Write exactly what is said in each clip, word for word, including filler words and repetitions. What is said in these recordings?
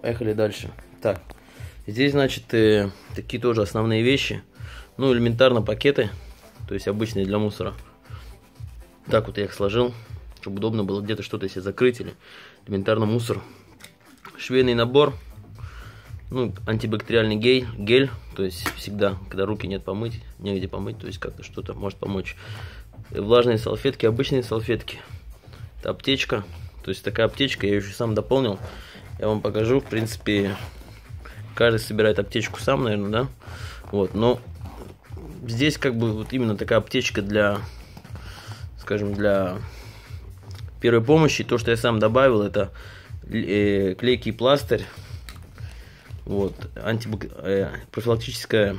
Поехали дальше. Так, здесь, значит, э, такие тоже основные вещи. Ну, элементарно пакеты, то есть обычные для мусора. Так вот я их сложил, чтобы удобно было где-то что-то себе закрыть или элементарно мусор. Швейный набор, ну, антибактериальный гель, гель, то есть всегда, когда руки нет помыть, негде помыть, то есть как-то что-то может помочь. Влажные салфетки, обычные салфетки. Это аптечка, то есть такая аптечка, я ее еще сам дополнил. Я вам покажу, в принципе, каждый собирает аптечку сам, наверное, да? Вот, но здесь как бы вот именно такая аптечка для, скажем, для первой помощи. То, что я сам добавил, это э, клейкий пластырь, вот, антибак... э, профилактическая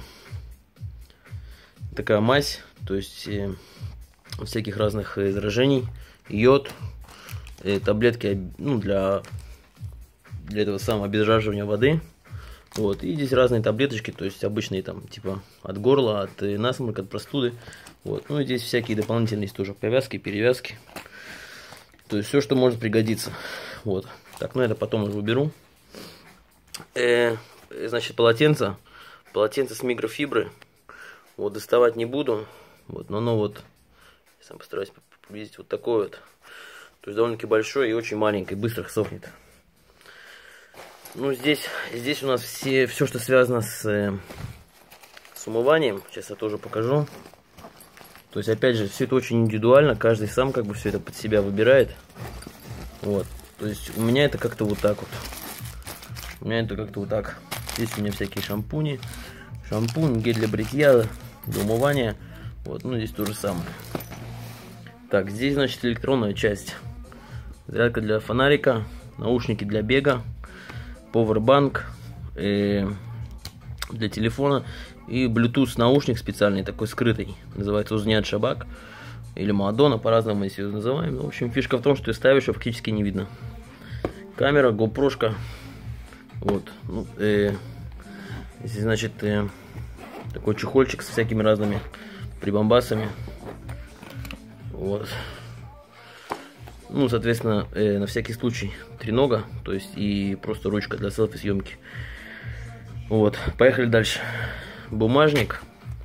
такая мазь, то есть э, всяких разных э, заражений, йод, э, таблетки, ну, для для этого самого обеззараживания воды. Вот, и здесь разные таблеточки, то есть обычные там типа от горла, от э, насморка, от простуды. Вот, ну и здесь всякие дополнительные есть тоже повязки, перевязки. То есть все, что может пригодиться. Вот. Так, ну это потом уже уберу. Э, значит, полотенце. Полотенце с микрофибры. Вот, доставать не буду. Вот, но оно вот, я сам постараюсь приблизить, вот такое вот. То есть довольно-таки большое и очень маленькое, быстро сохнет. Ну, здесь, здесь у нас все, все, что связано с, э, с умыванием. Сейчас я тоже покажу. То есть, опять же, все это очень индивидуально. Каждый сам как бы все это под себя выбирает. Вот. То есть, у меня это как-то вот так вот. У меня это как-то вот так. Здесь у меня всякие шампуни. Шампунь, гель для бритья, для умывания. Вот, ну, здесь то же самое. Так, здесь, значит, электронная часть. Зарядка для фонарика. Наушники для бега. Powerbank э, для телефона и Bluetooth наушник специальный, такой скрытый, называется Узнят Шабак или Мадонна, по-разному мы ее называем. В общем, фишка в том, что ты ставишь, ее фактически не видно. Камера, GoPro-шка, вот, ну, э, здесь, значит, э, такой чехольчик с всякими разными прибамбасами, вот. Ну, соответственно, э, на всякий случай тренога, то есть и просто ручка для селфи-съемки. Вот, поехали дальше. Бумажник.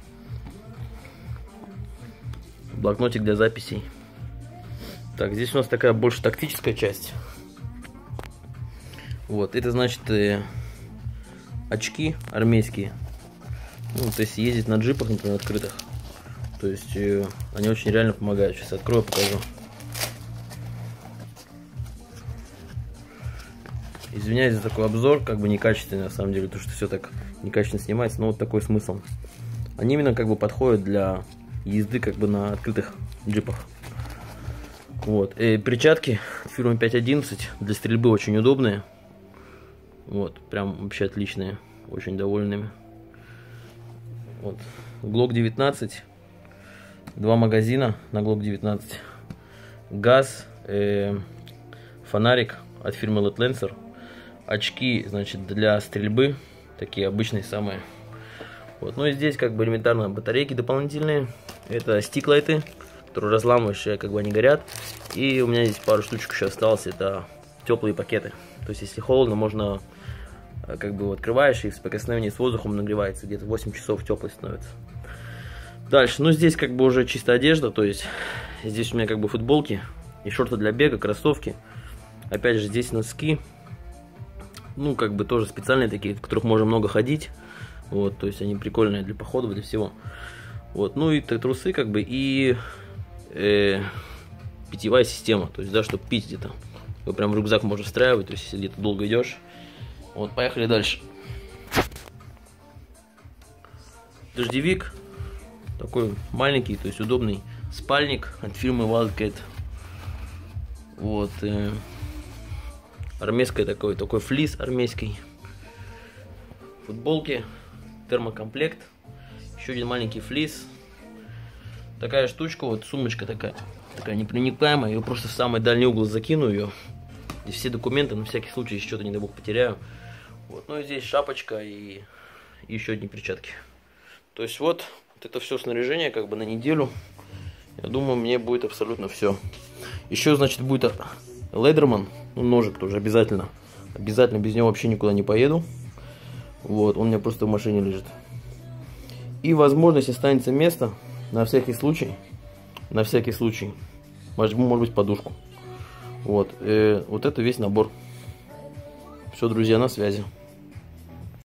Блокнотик для записей. Так, здесь у нас такая больше тактическая часть. Вот, это значит э, очки армейские. Ну, то есть ездить на джипах, например, открытых. То есть э, они очень реально помогают. Сейчас открою, покажу. Извиняюсь за такой обзор, как бы некачественный на самом деле, то что все так некачественно снимается, но вот такой смысл. Они именно как бы подходят для езды как бы на открытых джипах. Вот. И перчатки фирмы пять одиннадцать для стрельбы очень удобные. Вот, прям вообще отличные, очень довольными. Вот. Глок девятнадцать, два магазина на Глок девятнадцать, газ, э, фонарик от фирмы Let Lancer. Очки, значит, для стрельбы, такие обычные самые. Вот. Ну и здесь как бы элементарно батарейки дополнительные. Это стиклайты, которые разламываешь, и как бы они горят. И у меня здесь пару штучек еще осталось, это теплые пакеты. То есть если холодно, можно, как бы открываешь, и в соприкосновении с воздухом нагревается, где-то восемь часов теплый становится. Дальше, ну здесь как бы уже чисто одежда, то есть здесь у меня как бы футболки и шорты для бега, кроссовки. Опять же, здесь носки. Ну, как бы тоже специальные такие, в которых можно много ходить. Вот, то есть они прикольные для походов, для всего. Вот, ну и трусы, как бы, и э, питьевая система. То есть, да, чтобы пить где-то. Его прям в рюкзак можно встраивать, то есть, если где-то долго идешь. Вот, поехали дальше. Дождевик. Такой маленький, то есть удобный спальник от фирмы Wildcat. Вот. Э, армейский такой, такой флис армейский. Футболки, термокомплект, еще один маленький флис. Такая штучка, вот сумочка такая, такая непроникаемая. Ее просто в самый дальний угол закину ее. Здесь все документы, на всякий случай, если что-то, не дай бог, потеряю. Вот. Ну и здесь шапочка и, и еще одни перчатки. То есть вот, вот это все снаряжение как бы на неделю. Я думаю, мне будет абсолютно все. Еще, значит, будет Ледерман, ну, ножик тоже обязательно. Обязательно без него вообще никуда не поеду. Вот, он у меня просто в машине лежит. И, возможно, если останется место, на всякий случай, на всякий случай, возьму, может быть, подушку. Вот, э, вот это весь набор. Все, друзья, на связи.